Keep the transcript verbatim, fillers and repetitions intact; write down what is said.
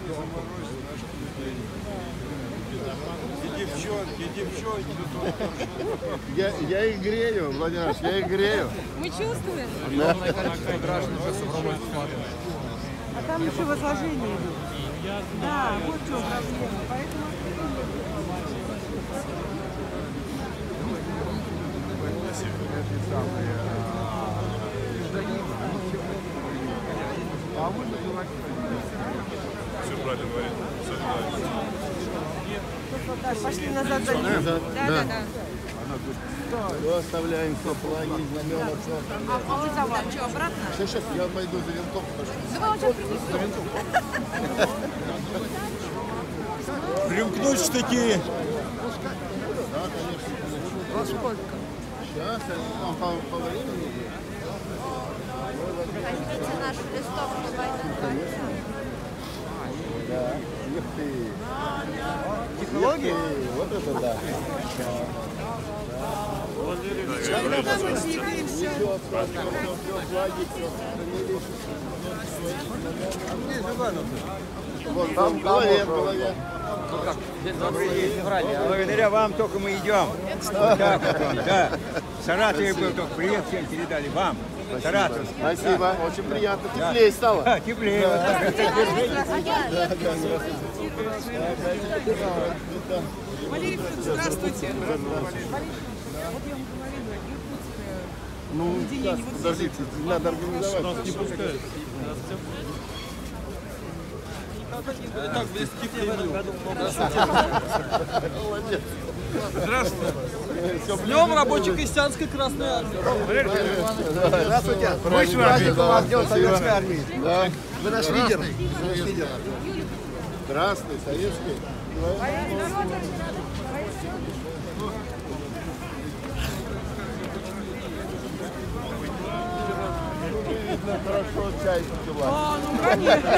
И девчонки, и девчонки. Я, я их грею, Владимир, я их грею. Мы чувствуем. Да. А там еще возложение идут. Да, вот что проблема. Поэтому... Все правильно говорит. Пошли назад за ним. Назад. Да, да, да. Все оставляем, все, флаги, знамена, все. А, а вы за вами что, обратно? Сейчас, сейчас, я пойду за винтом. Давай он сейчас принесет. Примкнуть штыки. Да, конечно. Во сколько? Сейчас, там по, по времени. Возьмите нашу листовку войны. Да. Ух ты. Технологии? Вот это да. Когда мы двигаемся? Все, все, все, все, флаги, все сохранились. Вот там в голове, в голове. Благодаря вам только мы идем. Да, потом, да. В Саратове был только привет всем передали вам. Саратов. Спасибо, очень приятно. Теплее стало. Да, теплее. Вот так. Валерий Федорович, здравствуйте. Ну, сейчас, подождите, надо организовать. Нас не пускают. Так, близки к нему. Молодец. Здравствуйте. С Днем рабоче-крестьянской Красной Армии. Здравствуйте. Мы с вами. Вас Днем Советской Армии. Да. Вы наш лидер. Вы наш лидер. Красный, советский. Видно, хорошо чай попила. А, ну, конечно.